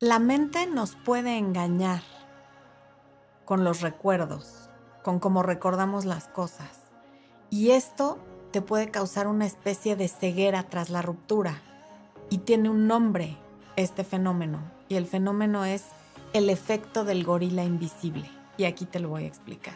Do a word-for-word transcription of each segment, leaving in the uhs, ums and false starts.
La mente nos puede engañar con los recuerdos, con cómo recordamos las cosas. Y esto te puede causar una especie de ceguera tras la ruptura. Y tiene un nombre, este fenómeno. Y el fenómeno es el efecto del gorila invisible. Y aquí te lo voy a explicar.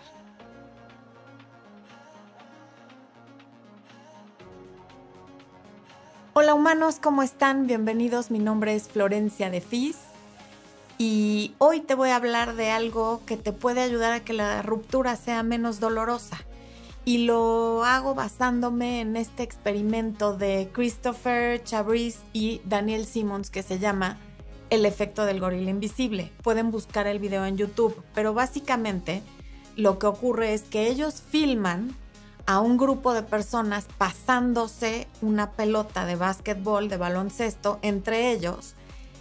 Hola humanos, ¿cómo están? Bienvenidos, mi nombre es Florencia de Fis. Y hoy te voy a hablar de algo que te puede ayudar a que la ruptura sea menos dolorosa. Y lo hago basándome en este experimento de Christopher Chabris y Daniel Simmons que se llama El efecto del gorila invisible. Pueden buscar el video en YouTube, pero básicamente lo que ocurre es que ellos filman a un grupo de personas pasándose una pelota de básquetbol, de baloncesto, entre ellos.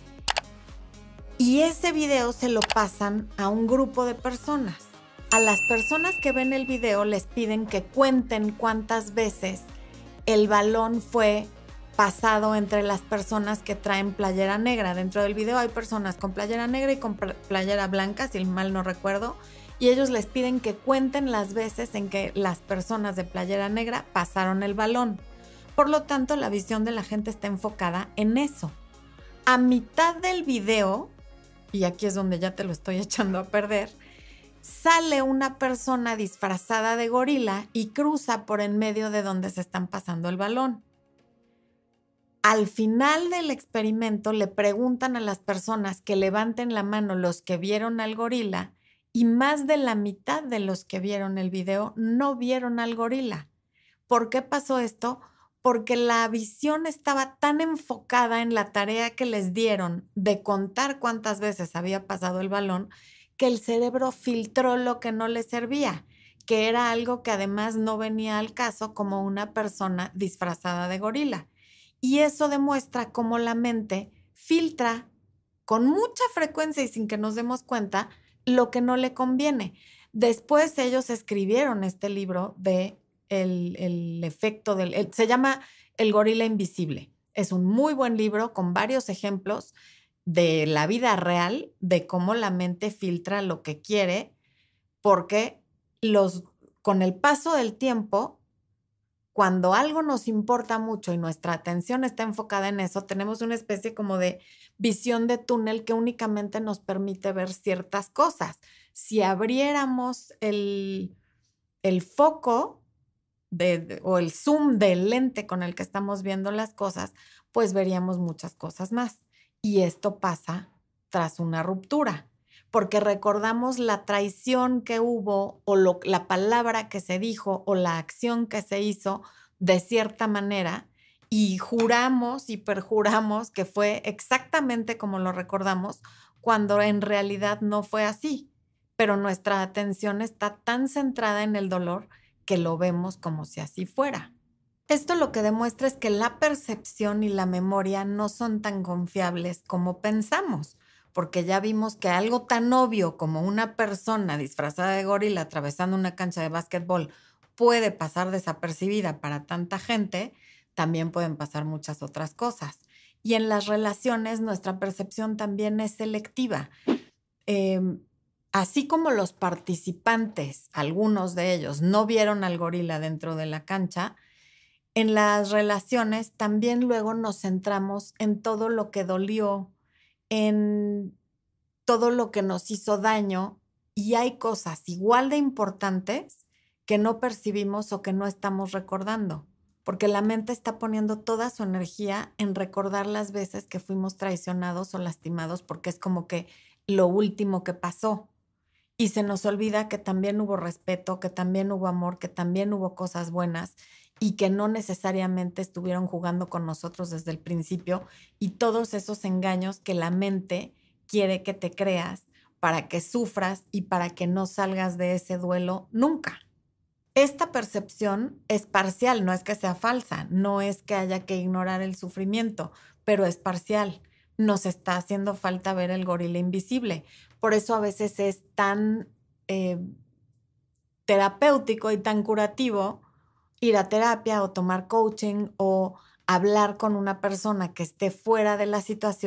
Y ese video se lo pasan a un grupo de personas. A las personas que ven el video les piden que cuenten cuántas veces el balón fue pasado entre las personas que traen playera negra. Dentro del video hay personas con playera negra y con playera blanca, si mal no recuerdo, y ellos les piden que cuenten las veces en que las personas de playera negra pasaron el balón. Por lo tanto, la visión de la gente está enfocada en eso. A mitad del video, y aquí es donde ya te lo estoy echando a perder, sale una persona disfrazada de gorila y cruza por en medio de donde se están pasando el balón. Al final del experimento le preguntan a las personas que levanten la mano los que vieron al gorila y más de la mitad de los que vieron el video no vieron al gorila. ¿Por qué pasó esto? Porque la visión estaba tan enfocada en la tarea que les dieron de contar cuántas veces había pasado el balón que el cerebro filtró lo que no le servía, que era algo que además no venía al caso como una persona disfrazada de gorila. Y eso demuestra cómo la mente filtra con mucha frecuencia y sin que nos demos cuenta lo que no le conviene. Después ellos escribieron este libro de el, el efecto del... El, se llama El gorila invisible. Es un muy buen libro con varios ejemplos de la vida real, de cómo la mente filtra lo que quiere, porque los, con el paso del tiempo, cuando algo nos importa mucho y nuestra atención está enfocada en eso, tenemos una especie como de visión de túnel que únicamente nos permite ver ciertas cosas. Si abriéramos el, el foco de, de, o el zoom del lente con el que estamos viendo las cosas, pues veríamos muchas cosas más. Y esto pasa tras una ruptura, porque recordamos la traición que hubo o lo, la palabra que se dijo o la acción que se hizo de cierta manera y juramos y perjuramos que fue exactamente como lo recordamos cuando en realidad no fue así. Pero nuestra atención está tan centrada en el dolor que lo vemos como si así fuera. Esto lo que demuestra es que la percepción y la memoria no son tan confiables como pensamos, porque ya vimos que algo tan obvio como una persona disfrazada de gorila atravesando una cancha de básquetbol puede pasar desapercibida para tanta gente, también pueden pasar muchas otras cosas. Y en las relaciones nuestra percepción también es selectiva. Eh, así como los participantes, algunos de ellos, no vieron al gorila dentro de la cancha, en las relaciones también luego nos centramos en todo lo que dolió, en todo lo que nos hizo daño, y hay cosas igual de importantes que no percibimos o que no estamos recordando, porque la mente está poniendo toda su energía en recordar las veces que fuimos traicionados o lastimados, porque es como que lo último que pasó. Y se nos olvida que también hubo respeto, que también hubo amor, que también hubo cosas buenas y que no necesariamente estuvieron jugando con nosotros desde el principio, y todos esos engaños que la mente quiere que te creas para que sufras y para que no salgas de ese duelo nunca. Esta percepción es parcial, no es que sea falsa, no es que haya que ignorar el sufrimiento, pero es parcial. Nos está haciendo falta ver el gorila invisible. Por eso a veces es tan eh, terapéutico y tan curativo ir a terapia o tomar coaching o hablar con una persona que esté fuera de la situación,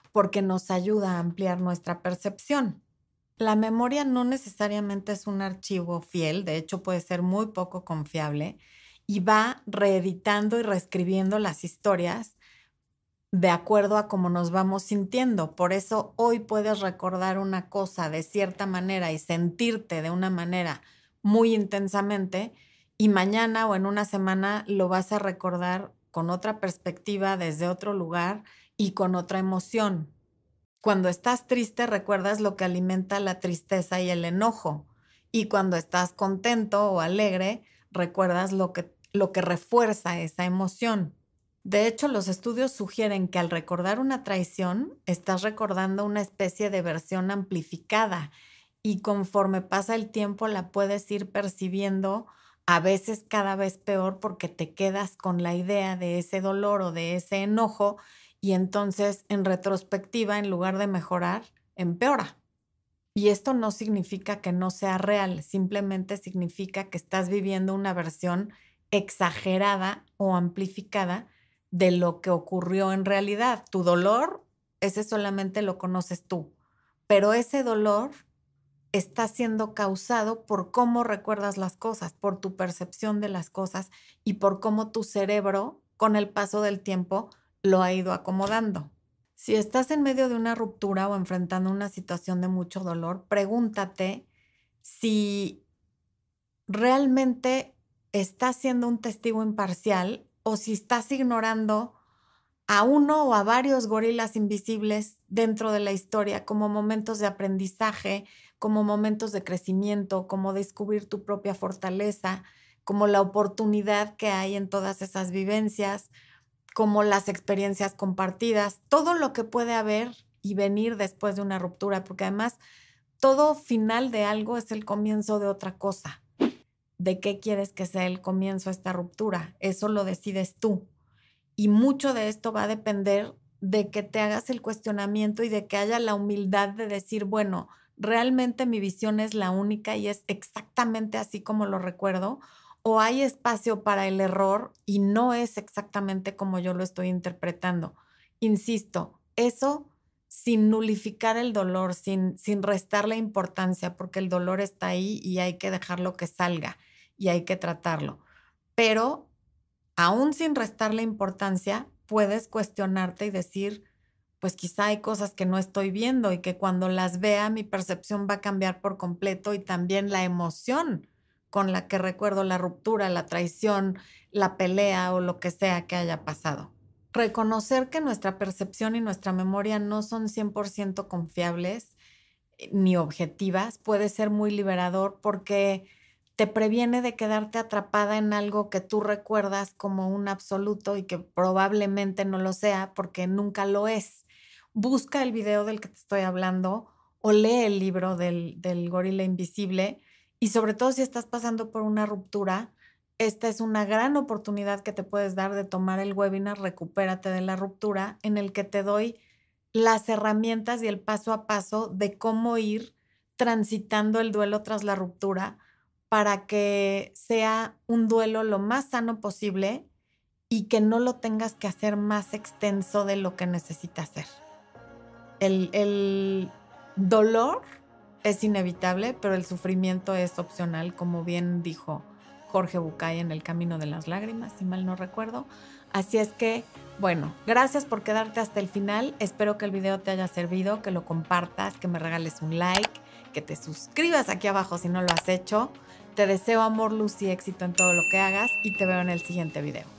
porque nos ayuda a ampliar nuestra percepción. La memoria no necesariamente es un archivo fiel, de hecho puede ser muy poco confiable y va reeditando y reescribiendo las historias de acuerdo a cómo nos vamos sintiendo. Por eso hoy puedes recordar una cosa de cierta manera y sentirte de una manera muy intensamente y mañana o en una semana lo vas a recordar con otra perspectiva, desde otro lugar y con otra emoción. Cuando estás triste, recuerdas lo que alimenta la tristeza y el enojo. Y cuando estás contento o alegre, recuerdas lo que, lo que refuerza esa emoción. De hecho, los estudios sugieren que al recordar una traición, estás recordando una especie de versión amplificada y conforme pasa el tiempo la puedes ir percibiendo a veces cada vez peor porque te quedas con la idea de ese dolor o de ese enojo y entonces en retrospectiva, en lugar de mejorar, empeora. Y esto no significa que no sea real, simplemente significa que estás viviendo una versión exagerada o amplificada de lo que ocurrió en realidad. Tu dolor, ese solamente lo conoces tú, pero ese dolor está siendo causado por cómo recuerdas las cosas, por tu percepción de las cosas y por cómo tu cerebro, con el paso del tiempo, lo ha ido acomodando. Si estás en medio de una ruptura o enfrentando una situación de mucho dolor, pregúntate si realmente estás siendo un testigo imparcial o si estás ignorando a uno o a varios gorilas invisibles dentro de la historia como momentos de aprendizaje, como momentos de crecimiento, como descubrir tu propia fortaleza, como la oportunidad que hay en todas esas vivencias, como las experiencias compartidas, todo lo que puede haber y venir después de una ruptura, porque además todo final de algo es el comienzo de otra cosa. ¿De qué quieres que sea el comienzo de esta ruptura? Eso lo decides tú. Y mucho de esto va a depender de que te hagas el cuestionamiento y de que haya la humildad de decir, bueno, ¿realmente mi visión es la única y es exactamente así como lo recuerdo? ¿O hay espacio para el error y no es exactamente como yo lo estoy interpretando? Insisto, eso sin nulificar el dolor, sin, sin restarle importancia, porque el dolor está ahí y hay que dejarlo que salga y hay que tratarlo. Pero aún sin restarle importancia, puedes cuestionarte y decir, pues quizá hay cosas que no estoy viendo y que cuando las vea mi percepción va a cambiar por completo y también la emoción con la que recuerdo la ruptura, la traición, la pelea o lo que sea que haya pasado. Reconocer que nuestra percepción y nuestra memoria no son cien por ciento confiables eh, ni objetivas puede ser muy liberador porque te previene de quedarte atrapada en algo que tú recuerdas como un absoluto y que probablemente no lo sea porque nunca lo es. Busca el video del que te estoy hablando o lee el libro del, del gorila invisible y sobre todo si estás pasando por una ruptura, esta es una gran oportunidad que te puedes dar de tomar el webinar Recupérate de la ruptura, en el que te doy las herramientas y el paso a paso de cómo ir transitando el duelo tras la ruptura para que sea un duelo lo más sano posible y que no lo tengas que hacer más extenso de lo que necesitas hacer. El, el dolor es inevitable, pero el sufrimiento es opcional, como bien dijo Jorge Bucay en El Camino de las Lágrimas, si mal no recuerdo. Así es que, bueno, gracias por quedarte hasta el final. Espero que el video te haya servido, que lo compartas, que me regales un like, que te suscribas aquí abajo si no lo has hecho. Te deseo amor, luz y éxito en todo lo que hagas y te veo en el siguiente video.